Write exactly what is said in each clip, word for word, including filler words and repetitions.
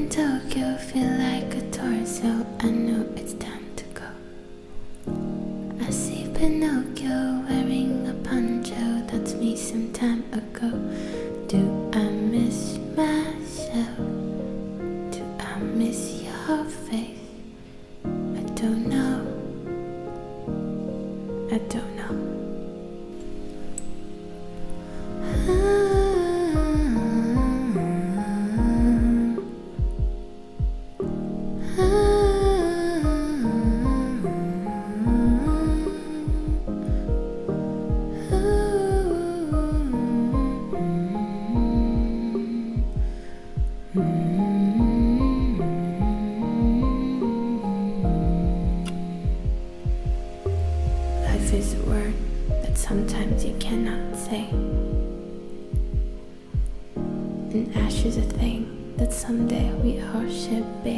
in Tokyo, feel like a torso. I know it's time to go. I see Pinocchio wearing a poncho. That's me some time ago. Do I miss myself? Do I miss your face? I don't know. I don't know. Life is a word that sometimes you cannot say, and ash is a thing that someday we all should be.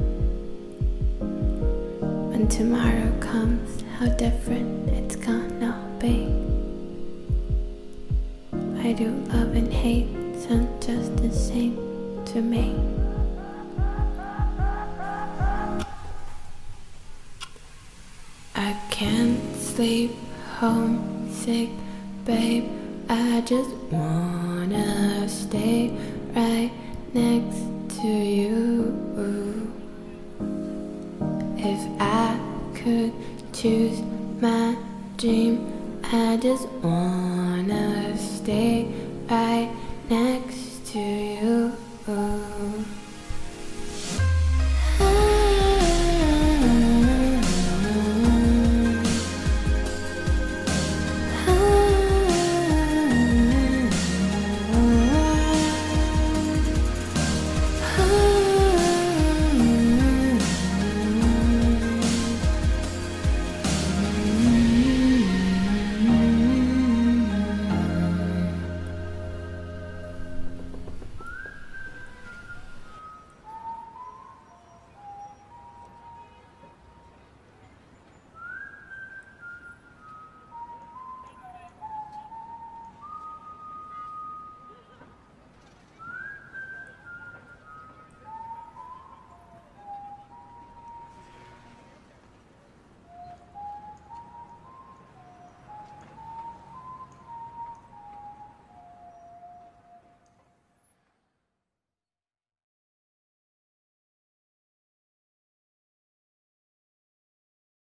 When tomorrow comes, how different it's gonna be. I do love and hate sound just the same to me. I can't sleep, homesick, babe. I just wanna stay right next to you. If I could choose my dream, I just wanna stay right next to you.